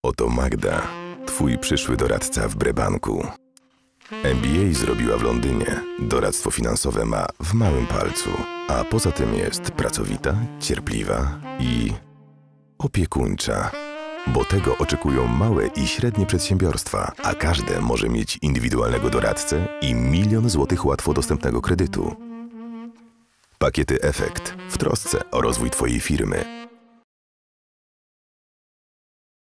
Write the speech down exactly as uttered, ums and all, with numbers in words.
Oto Magda, twój przyszły doradca w Brebanku. M B A zrobiła w Londynie, doradztwo finansowe ma w małym palcu, a poza tym jest pracowita, cierpliwa i opiekuńcza. Bo tego oczekują małe i średnie przedsiębiorstwa, a każde może mieć indywidualnego doradcę i milion złotych łatwo dostępnego kredytu. Pakiety Efekt w trosce o rozwój twojej firmy.